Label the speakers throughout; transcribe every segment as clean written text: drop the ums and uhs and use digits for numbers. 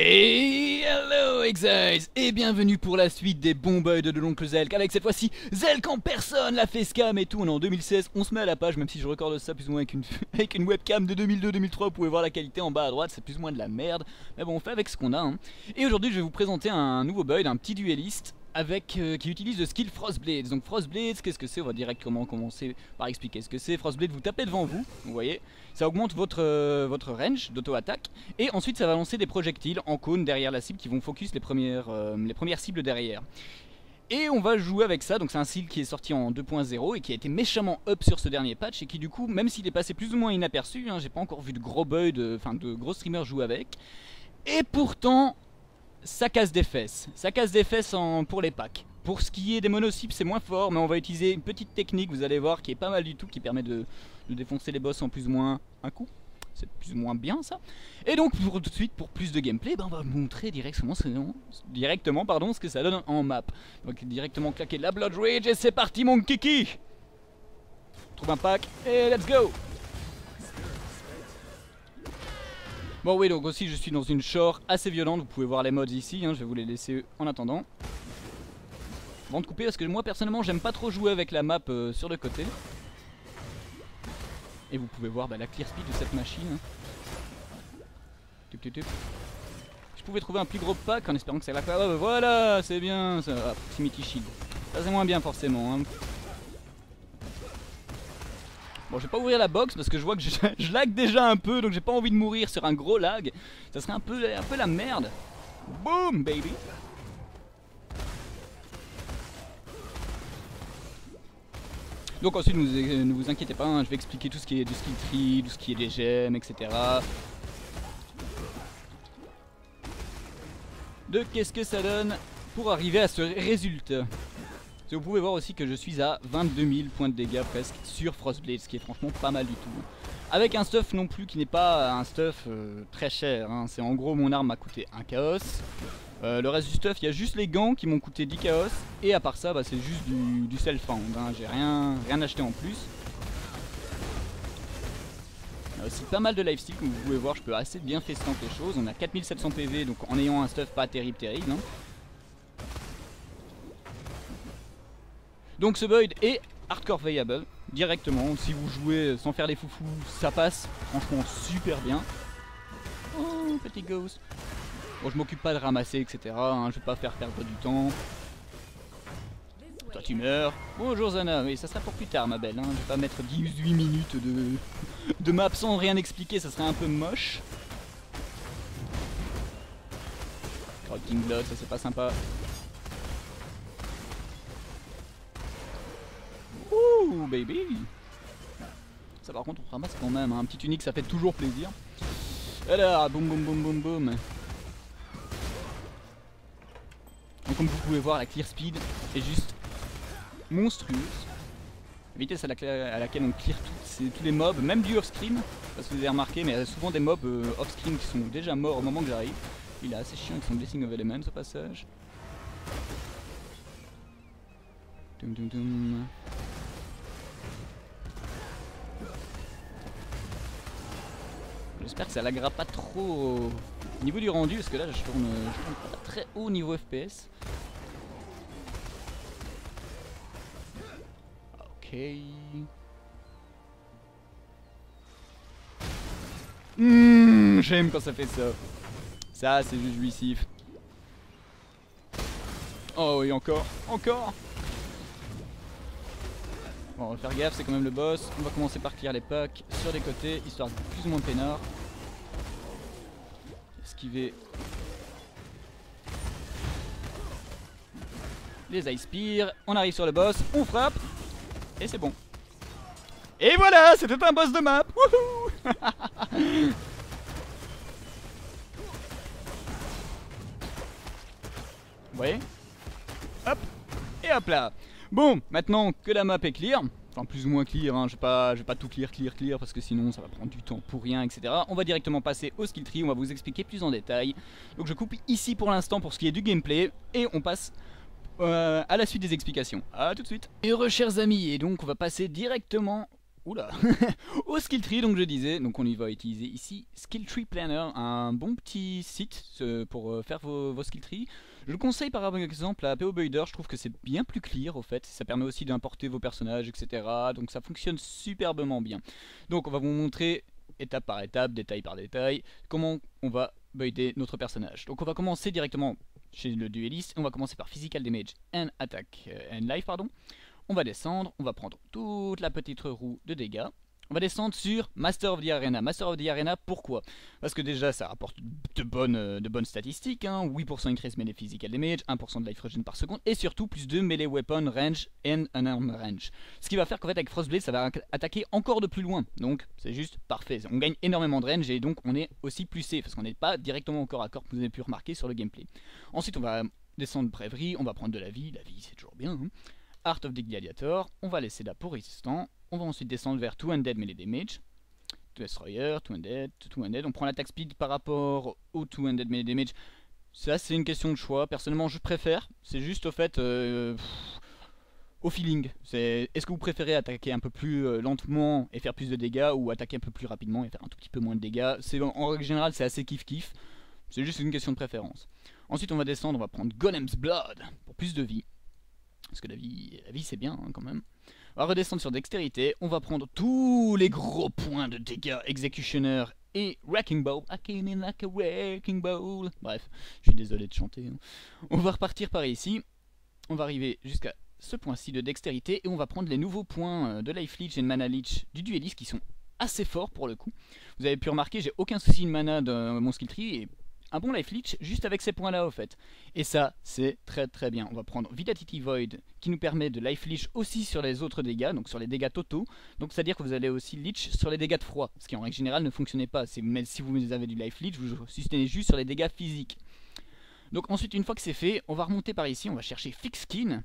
Speaker 1: Et hello Exiles et bienvenue pour la suite des bons bugs de l'oncle Zelk, avec cette fois-ci Zelk en personne, la facecam et tout. On est en 2016, on se met à la page, même si je recorde ça plus ou moins avec avec une webcam de 2002-2003. Vous pouvez voir la qualité en bas à droite, c'est plus ou moins de la merde, mais bon, on fait avec ce qu'on a hein. Et aujourd'hui je vais vous présenter un nouveau build, un petit dueliste avec, qui utilise le skill Frostblades. Donc Frostblades, qu'est-ce que c'est? On va directement commencer par expliquer ce que c'est. Frostblade, vous tapez devant vous, vous voyez, ça augmente votre range d'auto-attaque, et ensuite ça va lancer des projectiles en cône derrière la cible qui vont focus les premières cibles derrière. Et on va jouer avec ça, donc c'est un skill qui est sorti en 2.0 et qui a été méchamment up sur ce dernier patch, et qui du coup, même s'il est passé plus ou moins inaperçu, hein, j'ai pas encore vu de gros bugs, de gros streamers jouer avec, et pourtant ça casse des fesses. Ça casse des fesses pour les packs. Pour ce qui est des mono-cibles, c'est moins fort, mais on va utiliser une petite technique, vous allez voir, qui est pas mal du tout, qui permet de défoncer les boss en plus ou moins un coup. C'est plus ou moins bien ça. Et donc tout de suite, pour plus de gameplay, on va vous montrer directement ce que ça donne en map. Donc directement claquer la Blood Rage et c'est parti mon kiki. Trouve un pack et let's go. Bon oui, donc aussi je suis dans une shore assez violente, vous pouvez voir les mods ici, hein, je vais vous les laisser en attendant. Avant de couper, parce que moi personnellement j'aime pas trop jouer avec la map sur le côté. Et vous pouvez voir la clear speed de cette machine. Je pouvais trouver un plus gros pack en espérant que ça la fasse. Oh, voilà, c'est bien ça. Ah, Proximity Shield. Ça c'est moins bien forcément hein. Bon, je vais pas ouvrir la box parce que je vois que je lag déjà un peu, donc j'ai pas envie de mourir sur un gros lag. Ça serait un peu la merde. Boom, baby. Donc ensuite, ne vous inquiétez pas, hein, je vais expliquer tout ce qui est du skill tree, tout ce qui est des gemmes, etc. De qu'est-ce que ça donne pour arriver à ce résultat. Vous pouvez voir aussi que je suis à 22 000 points de dégâts presque sur Frostblade, ce qui est franchement pas mal du tout. Avec un stuff non plus qui n'est pas un stuff très cher, hein. C'est en gros mon arme m'a coûté 1 chaos. Le reste du stuff, il y a juste les gants qui m'ont coûté 10 chaos. Et à part ça, c'est juste du self-found, hein. J'ai rien acheté en plus. Il y a aussi pas mal de lifesteal, comme vous pouvez voir, je peux assez bien festanter les choses. On a 4700 PV, donc en ayant un stuff pas terrible hein. Donc ce build est hardcore viable directement. Si vous jouez sans faire les foufous, ça passe franchement super bien. Oh, petit ghost. Bon, je m'occupe pas de ramasser, etc. Hein, je vais pas faire perdre du temps. Toi tu meurs. Bonjour Zana, oui ça sera pour plus tard ma belle. Hein. Je vais pas mettre 18 minutes de map sans rien expliquer, ça serait un peu moche. Corrupting Blood, ça c'est pas sympa. Ouh baby. Ça par contre on ramasse quand même, hein. Un petit unique ça fait toujours plaisir. Alors boum boum boum boum boum. Donc comme vous pouvez voir la clear speed est juste monstrueuse. La vitesse à laquelle on clear tous les mobs, même du off-screen. Parce que vous avez remarqué, mais il y a souvent des mobs off-screen qui sont déjà morts au moment que j'arrive. Il est assez chiant avec son Blessing of Elements au passage. Dum dum dum. J'espère que ça laggera pas trop au niveau du rendu, parce que là je tourne pas très haut niveau FPS. Ok. J'aime quand ça fait ça. Ça c'est juste jouissif. Oh oui, encore. Bon, on va faire gaffe, c'est quand même le boss. On va commencer par clear les packs sur les côtés, histoire de plus ou moins peinard. Esquiver les Ice Spears. On arrive sur le boss, on frappe. Et c'est bon. Et voilà, c'était un boss de map. Wouhou. Vous voyez? Hop. Et hop là. Bon, maintenant que la map est clear, enfin plus ou moins clear, hein, je vais pas tout clear parce que sinon ça va prendre du temps pour rien, etc. On va directement passer au skill tree, on va vous expliquer plus en détail. Donc je coupe ici pour l'instant pour ce qui est du gameplay, et on passe à la suite des explications. A tout de suite. Et heureux chers amis, et donc on va passer directement oula, au skill tree, donc je disais, donc on y va utiliser ici Skill Tree Planner, un bon petit site pour faire vos skill trees. Je le conseille par exemple à PO Builder, je trouve que c'est bien plus clear au fait, ça permet aussi d'importer vos personnages, etc. Donc ça fonctionne superbement bien. Donc on va vous montrer étape par étape, détail par détail, comment on va builder notre personnage. Donc on va commencer directement chez le dueliste, on va commencer par Physical Damage and Attack and Life, pardon. On va descendre, on va prendre toute la petite roue de dégâts. On va descendre sur Master of the Arena. Master of the Arena, pourquoi? Parce que déjà ça rapporte de bonnes statistiques, hein. 8% increase melee physical damage, 1% de life regen par seconde, et surtout plus de melee weapon range and unarmed range. Ce qui va faire qu'en fait avec Frostblade ça va attaquer encore de plus loin, donc c'est juste parfait. On gagne énormément de range et donc on est aussi plus safe, parce qu'on n'est pas directement au corps à corps, que vous avez pu remarquer sur le gameplay. Ensuite on va descendre Bravery, on va prendre de la vie c'est toujours bien, hein. Art of the Gladiator, on va laisser là pour résistant. On va ensuite descendre vers 2 Undead Melee Damage, Destroyer, 2 Undead. On prend l'attaque speed par rapport au 2 Undead Melee Damage. Ça c'est une question de choix, personnellement je préfère, c'est juste au fait au feeling. Est-ce que vous préférez attaquer un peu plus lentement et faire plus de dégâts, ou attaquer un peu plus rapidement et faire un tout petit peu moins de dégâts? En règle générale c'est assez kiff-kiff, c'est juste une question de préférence. Ensuite on va descendre, on va prendre Golem's Blood pour plus de vie. Parce que la vie c'est bien hein, quand même. On va redescendre sur dextérité, on va prendre tous les gros points de dégâts Executioner et Wrecking Ball. I came in like a wrecking ball. Bref, je suis désolé de chanter, hein. On va repartir par ici, on va arriver jusqu'à ce point-ci de dextérité et on va prendre les nouveaux points de Life Leech et de Mana Leech du dueliste qui sont assez forts pour le coup. Vous avez pu remarquer, j'ai aucun souci de mana dans mon skill tree et un bon life leech juste avec ces points là au fait. Et ça c'est très bien. On va prendre Vitality Void qui nous permet de life leech aussi sur les autres dégâts, donc sur les dégâts totaux. Donc c'est à dire que vous allez aussi leech sur les dégâts de froid, ce qui en règle générale ne fonctionnait pas. Mais si vous avez du life leech, vous sustain juste sur les dégâts physiques. Donc ensuite une fois que c'est fait, on va remonter par ici, on va chercher Fix Skin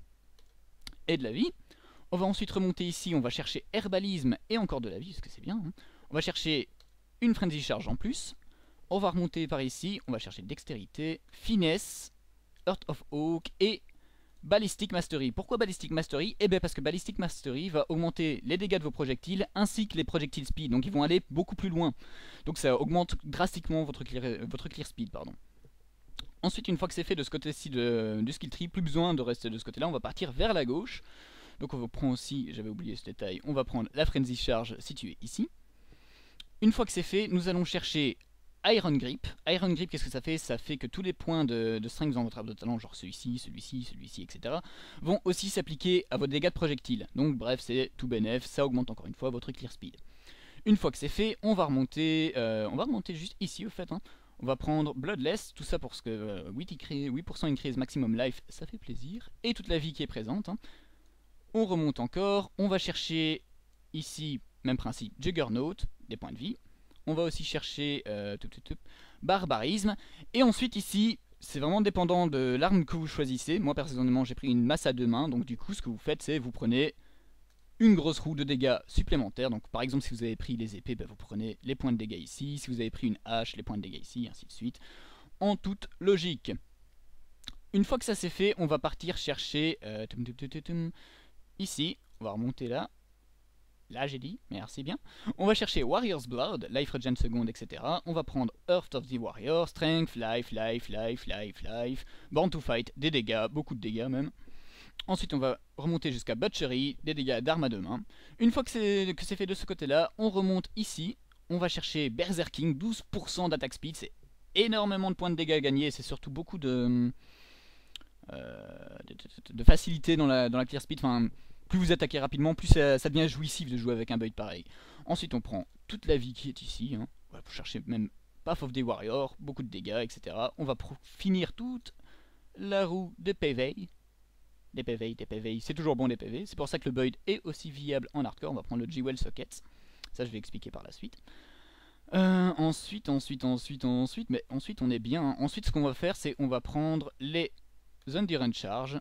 Speaker 1: et de la vie. On va ensuite remonter ici, on va chercher Herbalisme et encore de la vie, parce que c'est bien, hein. On va chercher une Frenzy Charge en plus. On va remonter par ici, on va chercher Dextérité, Finesse, Heart of Oak et Ballistic Mastery. Pourquoi Ballistic Mastery? Eh bien parce que Ballistic Mastery va augmenter les dégâts de vos projectiles ainsi que les projectiles speed, donc ils vont aller beaucoup plus loin. Donc ça augmente drastiquement votre clear speed, pardon. Ensuite une fois que c'est fait de ce côté-ci du skill tree, plus besoin de rester de ce côté-là, on va partir vers la gauche. Donc on va prendre aussi, j'avais oublié ce détail, on va prendre la Frenzy Charge située ici. Une fois que c'est fait, nous allons chercher Iron Grip. Iron Grip, qu'est-ce que ça fait? Ça fait que tous les points de strength dans votre arbre de talent, genre celui-ci, etc., vont aussi s'appliquer à vos dégâts de projectiles. Donc bref, c'est tout bénef, ça augmente encore une fois votre clear speed. Une fois que c'est fait, on va remonter juste ici au fait, hein. On va prendre Bloodless, tout ça pour ce que 8% increase maximum life, ça fait plaisir. Et toute la vie qui est présente, hein. On remonte encore, on va chercher ici, même principe, Juggernaut, des points de vie. On va aussi chercher Barbarisme. Et ensuite ici, c'est vraiment dépendant de l'arme que vous choisissez. Moi personnellement j'ai pris une masse à deux mains. Donc du coup ce que vous faites c'est vous prenez une grosse roue de dégâts supplémentaires. Donc par exemple si vous avez pris les épées, vous prenez les points de dégâts ici. Si vous avez pris une hache, les points de dégâts ici, ainsi de suite. En toute logique. Une fois que ça c'est fait, on va partir chercher ici. On va remonter là. Là j'ai dit, merci bien. On va chercher Warrior's Blood, Life Regen seconde, etc. On va prendre Earth of the Warrior, Strength, Life, Born to Fight, des dégâts, beaucoup de dégâts même. Ensuite on va remonter jusqu'à Butchery, des dégâts d'armes à deux mains. Une fois que c'est fait de ce côté là, on remonte ici. On va chercher Berserking, 12% d'attaque speed, c'est énormément de points de dégâts gagnés. C'est surtout beaucoup de facilité dans la clear speed, enfin... Plus vous attaquez rapidement, plus ça devient jouissif de jouer avec un build pareil. Ensuite on prend toute la vie qui est ici, hein. On va chercher même Path of the Warrior, beaucoup de dégâts, etc. On va finir toute la roue de PV. Des PV, c'est toujours bon les PV. C'est pour ça que le build est aussi viable en hardcore. On va prendre le Jewel Sockets. Ça je vais expliquer par la suite. Ensuite, mais ensuite on est bien, hein. Ensuite ce qu'on va faire c'est on va prendre les Endurance Charge.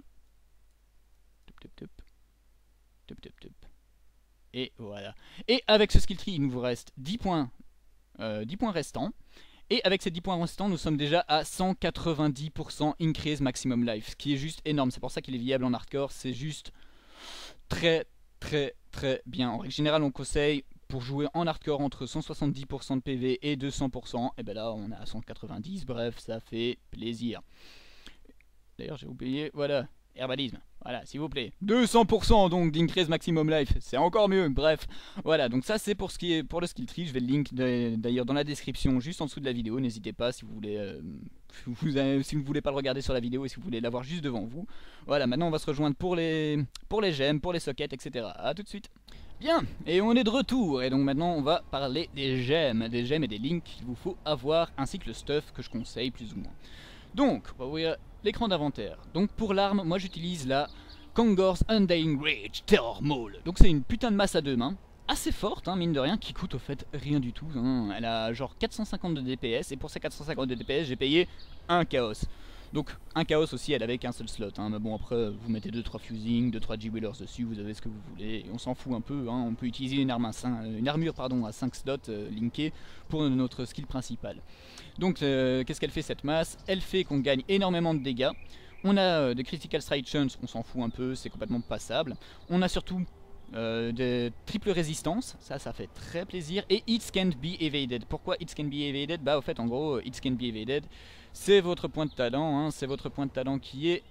Speaker 1: Et voilà. Et avec ce skill tree, il nous vous reste 10 points restants. Et avec ces 10 points restants, nous sommes déjà à 190% increase maximum life. Ce qui est juste énorme. C'est pour ça qu'il est viable en hardcore. C'est juste très très très bien. En règle générale, on conseille pour jouer en hardcore entre 170% de PV et 200%. Et ben là, on est à 190. Bref, ça fait plaisir. D'ailleurs, j'ai oublié, voilà, herbalisme. Voilà, s'il vous plaît. 200% donc d'increase maximum life, c'est encore mieux. Bref, voilà, donc ça c'est pour ce qui est pour le skill tree. Je vais le link d'ailleurs dans la description, juste en dessous de la vidéo. N'hésitez pas si vous voulez, si vous voulez pas le regarder sur la vidéo et si vous voulez l'avoir juste devant vous. Voilà, maintenant on va se rejoindre pour les gemmes, pour les sockets, etc. A tout de suite. Bien, et on est de retour, et donc maintenant on va parler des gemmes et des links qu'il vous faut avoir, ainsi que le stuff que je conseille plus ou moins. Donc, on va ouvrir l'écran d'inventaire. Donc pour l'arme, moi j'utilise la Kongor's Undying Rage Terror Maul. Donc c'est une putain de masse à deux mains, assez forte, hein, mine de rien, qui coûte au fait rien du tout. Hein. Elle a genre 450 de DPS, et pour ces 450 de DPS, j'ai payé un chaos. Donc un chaos aussi, elle avait qu'un seul slot, hein. Mais bon après vous mettez 2-3 fusing, 2-3 G-Wheelers dessus, vous avez ce que vous voulez, et on s'en fout un peu, hein. On peut utiliser une armure à 5 slots linkés pour notre skill principal. Donc qu'est-ce qu'elle fait cette masse? Elle fait qu'on gagne énormément de dégâts, on a des critical strike chance, on s'en fout un peu, c'est complètement passable, on a surtout de triple résistance, ça fait très plaisir, et it can't be evaded. Pourquoi it can be evaded? Bah au fait en gros it can be evaded, c'est votre point de talent, hein, c'est votre point de talent qui est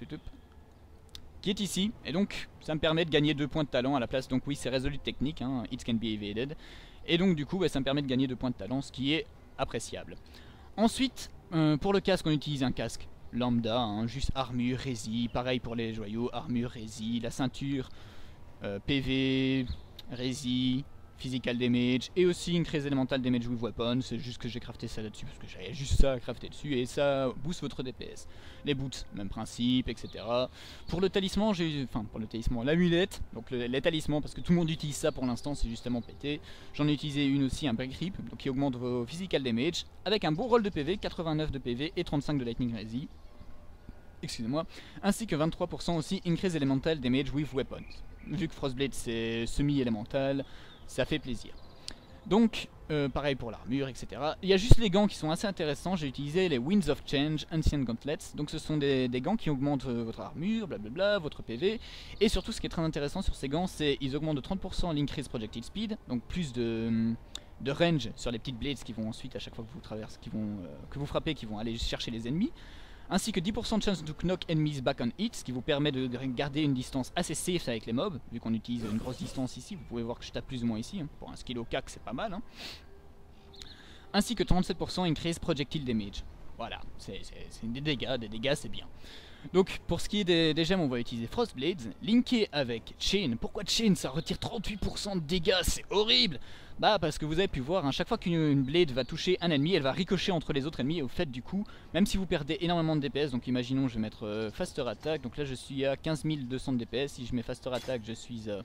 Speaker 1: ici, et donc ça me permet de gagner 2 points de talent à la place. Donc oui, c'est résolu technique, hein, it can be evaded, et donc du coup bah, ça me permet de gagner 2 points de talent, ce qui est appréciable. Ensuite pour le casque, on utilise un casque lambda, hein, juste armure, rési, pareil pour les joyaux, armure, rési, la ceinture PV, rési, physical damage, et aussi increase elemental damage with weapon. C'est juste que j'ai crafté ça là-dessus parce que j'avais juste ça à crafter dessus, et ça booste votre DPS. Les boots, même principe, etc. Pour le talisman, l'amulette, donc les talismans, parce que tout le monde utilise ça pour l'instant, c'est justement pété. J'en ai utilisé une aussi, un break grip, donc qui augmente vos physical damage, avec un bon roll de PV, 89 de PV et 35 de lightning rési. Excusez-moi, ainsi que 23% aussi increase elemental damage with weapons. Vu que Frostblade c'est semi-élémental, ça fait plaisir. Donc, pareil pour l'armure, etc. Il y a juste les gants qui sont assez intéressants. J'ai utilisé les Winds of Change Ancient Gauntlets. Donc ce sont des gants qui augmentent votre armure, blablabla, votre PV. Et surtout, ce qui est très intéressant sur ces gants, c'est qu'ils augmentent de 30% l'increase projectile speed. Donc plus de range sur les petites blades qui vont ensuite, à chaque fois que vous traversez, que vous frappez, qui vont aller chercher les ennemis. Ainsi que 10% de chance to knock enemies back on hit, ce qui vous permet de garder une distance assez safe avec les mobs, vu qu'on utilise une grosse distance ici. Vous pouvez voir que je tape plus ou moins ici, hein. Pour un skill au CAC c'est pas mal, hein. Ainsi que 37% increase projectile damage. Voilà, c'est des dégâts c'est bien. Donc pour ce qui est des gemmes, on va utiliser Frostblades, linké avec Chain. Pourquoi Chain? Ça retire 38% de dégâts, c'est horrible. Bah parce que vous avez pu voir, hein, chaque fois qu'une blade va toucher un ennemi, elle va ricocher entre les autres ennemis, et au fait du coup, même si vous perdez énormément de DPS, donc imaginons je vais mettre Faster Attack, donc là je suis à 15 200 de DPS, si je mets Faster Attack je suis à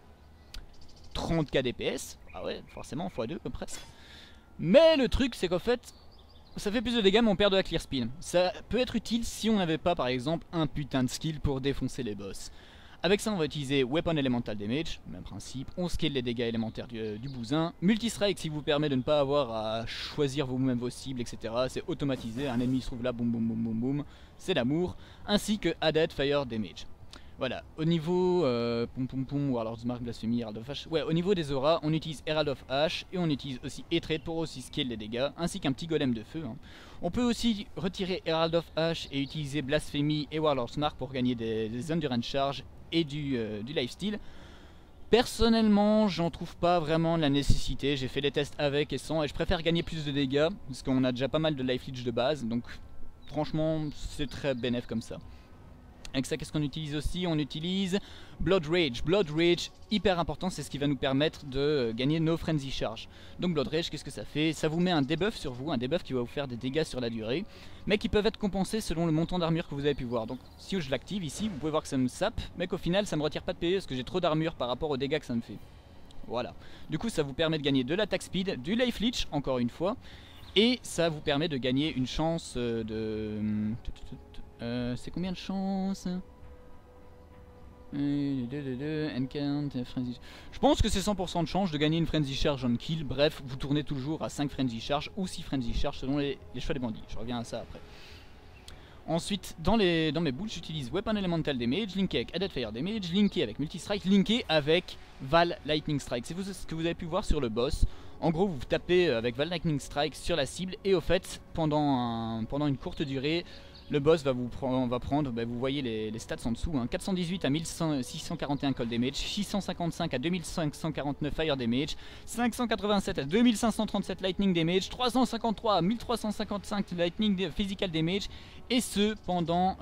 Speaker 1: 30k DPS, ah ouais forcément x2 presque. Mais le truc c'est qu'en fait, ça fait plus de dégâts mais on perd de la clear speed. Ça peut être utile si on n'avait pas par exemple un putain de skill pour défoncer les boss. Avec ça on va utiliser Weapon Elemental Damage, même principe, on scale les dégâts élémentaires du bousin. Multistrike qui vous permet de ne pas avoir à choisir vous-même vos cibles, etc. C'est automatisé, un ennemi se trouve là, boum boum boum boum boum, c'est l'amour. Ainsi que Added Fire Damage. Voilà, au niveau Warlord's Mark, Blasphemy, Herald of Ash. Ouais, au niveau des auras, on utilise Herald of Ash et on utilise aussi Hatred pour aussi scale les dégâts, ainsi qu'un petit golem de feu, hein. On peut aussi retirer Herald of Ash et utiliser Blasphemy et Warlord's Mark pour gagner des Endurance Charge et du lifesteal. Personnellement, j'en trouve pas vraiment la nécessité. J'ai fait des tests avec et sans, et je préfère gagner plus de dégâts parce qu'on a déjà pas mal de life leech de base, donc franchement, c'est très bénéf comme ça. Avec ça, qu'est-ce qu'on utilise aussi? On utilise Blood Rage. Blood Rage, hyper important, c'est ce qui va nous permettre de gagner nos Frenzy Charge. Donc Blood Rage, qu'est-ce que ça fait? Ça vous met un debuff sur vous, un debuff qui va vous faire des dégâts sur la durée, mais qui peuvent être compensés selon le montant d'armure que vous avez pu voir. Donc si je l'active ici, vous pouvez voir que ça me sape, mais qu'au final ça me retire pas de PV parce que j'ai trop d'armure par rapport aux dégâts que ça me fait. Voilà. Du coup ça vous permet de gagner de l'attaque speed, du life leech, encore une fois, et ça vous permet de gagner une chance c'est combien de chances? Je pense que c'est 100% de chance de gagner une Frenzy Charge on kill. Bref, vous tournez toujours à 5 Frenzy Charge ou 6 Frenzy Charge selon les choix des bandits. Je reviens à ça après. Ensuite, dans mes builds, j'utilise Weapon Elemental Damage, linké avec Added Fire Damage, linké avec Multi-Strike, linké avec Val Lightning Strike. C'est ce que vous avez pu voir sur le boss. En gros, vous tapez avec Val Lightning Strike sur la cible et au fait, pendant une courte durée, le boss va prendre, vous voyez les stats en dessous, hein, 418 à 1641 Cold Damage, 655 à 2549 Fire Damage, 587 à 2537 Lightning Damage, 353 à 1355 Physical Damage, et ce pendant...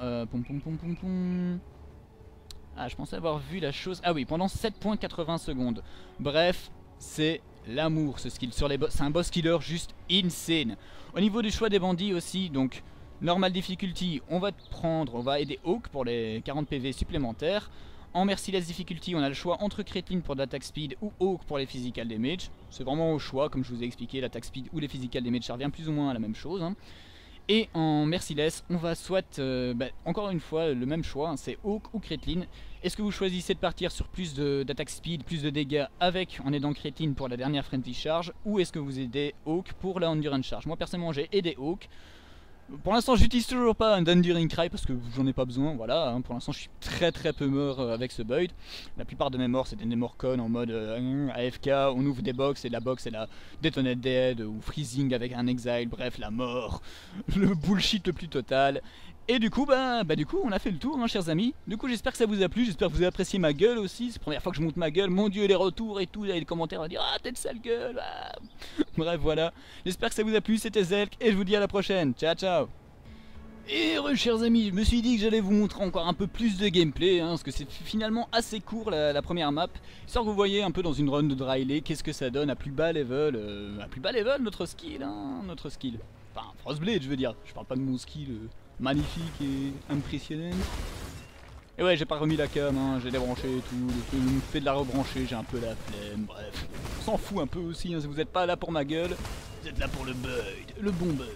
Speaker 1: Ah, je pensais avoir vu la chose... Ah oui, pendant 7.80 secondes. Bref, c'est l'amour ce skill sur les boss, c'est un boss killer juste insane. Au niveau du choix des bandits aussi, donc... Normal difficulty, on va aider Hawk pour les 40 PV supplémentaires. En Merciless difficulty, on a le choix entre Caitlyn pour l'attaque speed ou Hawk pour les physical damage. C'est vraiment au choix, comme je vous ai expliqué, l'attaque speed ou les physical damage, ça revient plus ou moins à la même chose. Hein. Et en Merciless, on va soit, encore une fois, le même choix, hein, c'est Hawk ou Caitlyn. Est-ce que vous choisissez de partir sur plus d'attaque speed, plus de dégâts en aidant Caitlyn pour la dernière Frenzy Charge, ou est-ce que vous aidez Hawk pour la Endurance Charge? Moi personnellement j'ai aidé Hawk. Pour l'instant j'utilise toujours pas un Enduring Cry parce que j'en ai pas besoin, voilà, hein. Pour l'instant je suis très peu mort avec ce build. La plupart de mes morts c'était des morts connes en mode AFK, on ouvre des box et la box c'est la Detonate Dead ou Freezing avec un Exile, bref la mort, le bullshit le plus total. Et du coup, du coup, on a fait le tour, hein, chers amis. Du coup, j'espère que ça vous a plu. J'espère que vous avez apprécié ma gueule aussi. C'est la première fois que je monte ma gueule. Mon dieu, les retours et tout. Les commentaires, on va dire ah, t'es de sale gueule. Ah. Bref, voilà. J'espère que ça vous a plu. C'était Zelk et je vous dis à la prochaine. Ciao, ciao. Et chers amis, je me suis dit que j'allais vous montrer encore un peu plus de gameplay, hein, parce que c'est finalement assez court la première map. Histoire que vous voyez un peu dans une run de Dry qu'est-ce que ça donne à plus bas level. Notre skill, hein, notre skill. Enfin, Frostblade, je veux dire. Je parle pas de mon skill magnifique et impressionnant. Et ouais, j'ai pas remis la cam, hein, j'ai débranché et tout. Je me fais de la rebrancher, j'ai un peu la flemme, bref. On s'en fout un peu aussi, hein, si vous êtes pas là pour ma gueule, vous êtes là pour le build, le bon build.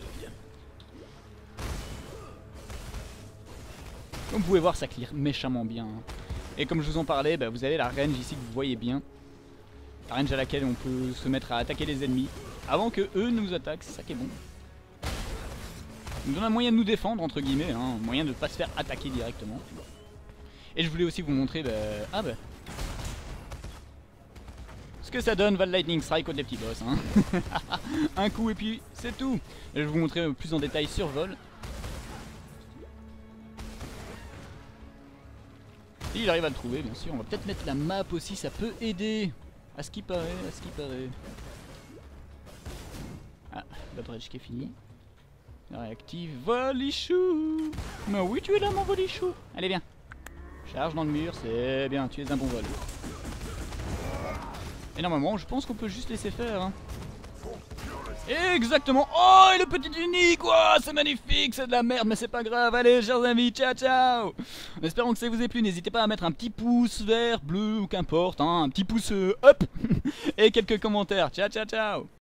Speaker 1: Comme vous pouvez voir, ça clear méchamment bien. Et comme je vous en parlais, vous avez la range ici que vous voyez bien. La range à laquelle on peut se mettre à attaquer les ennemis avant que eux nous attaquent, c'est ça qui est bon. Ça nous donne un moyen de nous défendre, entre guillemets, hein, un moyen de ne pas se faire attaquer directement. Et je voulais aussi vous montrer ce que ça donne Val Lightning Strike contre les petits boss. Hein. Un coup et puis c'est tout. Et je vais vous montrer plus en détail sur vol. Il arrive à le trouver, bien sûr. On va peut-être mettre la map aussi, ça peut aider. À ce qui paraît, à ce qui paraît. Ah, la dredge qui est fini. Réactive, Volichou. Mais oui, tu es là, mon Volichou. Allez, viens. Charge dans le mur, c'est bien, tu es un bon vol. Et normalement, je pense qu'on peut juste laisser faire. Hein. Exactement. Oh, et le petit unique. Oh, c'est magnifique, c'est de la merde, mais c'est pas grave. Allez, chers amis, ciao, ciao. En espérant que ça vous ait plu, n'hésitez pas à mettre un petit pouce vert, bleu ou qu'importe, hein, un petit pouce up et quelques commentaires. Ciao, ciao, ciao.